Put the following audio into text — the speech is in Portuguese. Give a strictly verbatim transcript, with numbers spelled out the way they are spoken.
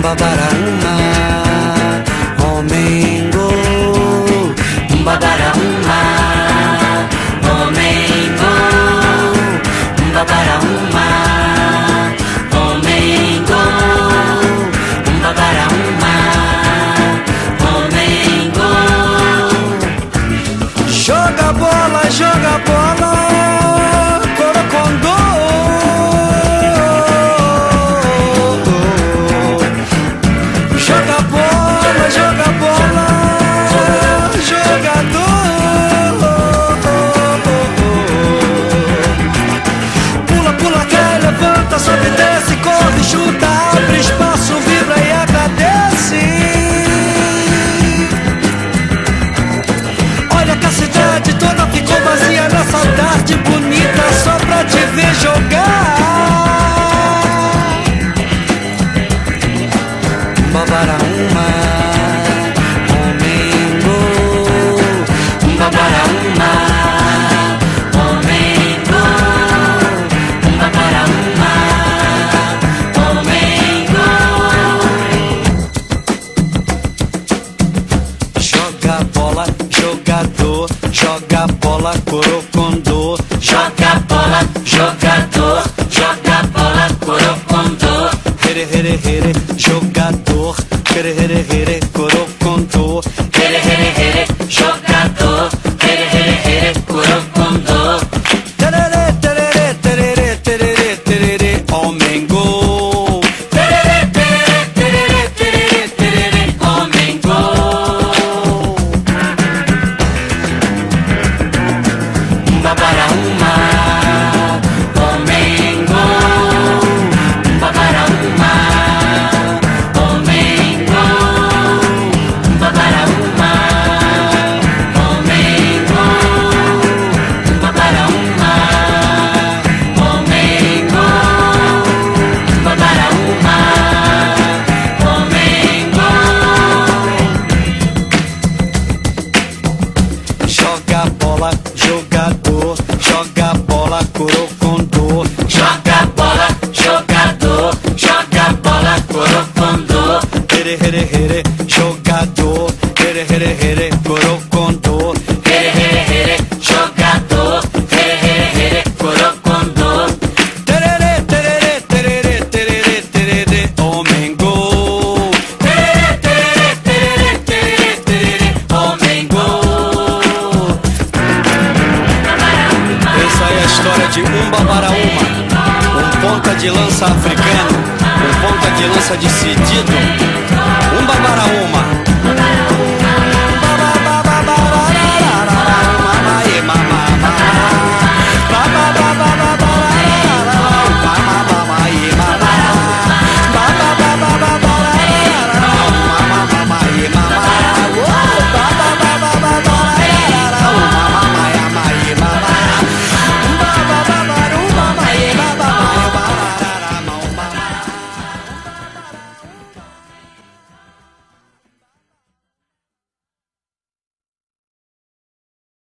Umbabaraúma, Omengo, Umbabaraúma, Omengo, Umbabaraúma, Omengo, Umbabaraúma, Omengo. Joga bola, joga bola, Corocondô. Joga bola, joga bola, jogador. Pula, pula, cai, levanta, sobe, desce, corre, chuta, abre espaço, vibra e agradece. Olha que a cidade toda ficou vazia nessa tarde bonita só pra te ver jogar. Umbabaraúma, Omengo, Umbabaraúma, Omengo, Umbabaraúma, Omengo. Joga bola, jogador, joga bola, Corocondô. Joga bola, jogador, joga bola, Corocondô. Here, here, here, jogador, here, here, here, Corocondô. Here, here, here, jogador, here, here, here, Corocondô. Tererê, tererê, tererê, tererê, tererê, Omengo. Tererê, tererê, tererê, tererê, tererê, Omengo. Umbabaraúma, Omengo, Umbabaraúma, Omengo, Umbabaraúma, Omengo, Umbabaraúma, Omengo, Umbabaraúma, Omengo. Joga bola, jogador, joga bola, Corocondô. Joga bola, jogador, joga bola, Corocondô. Here, here, here, jogador, here, here, here, Corocondô. Here, here, here, jogador, here, here, here, Corocondô. Tererê, tererê, tererê, tererê, tererê, Omengo. Tererê, tererê, tererê, tererê, tererê, Omengo. Essa é a história de Umbabaraúma, um ponta de lança africano, um ponta de lança decidido. Umbabaraúma.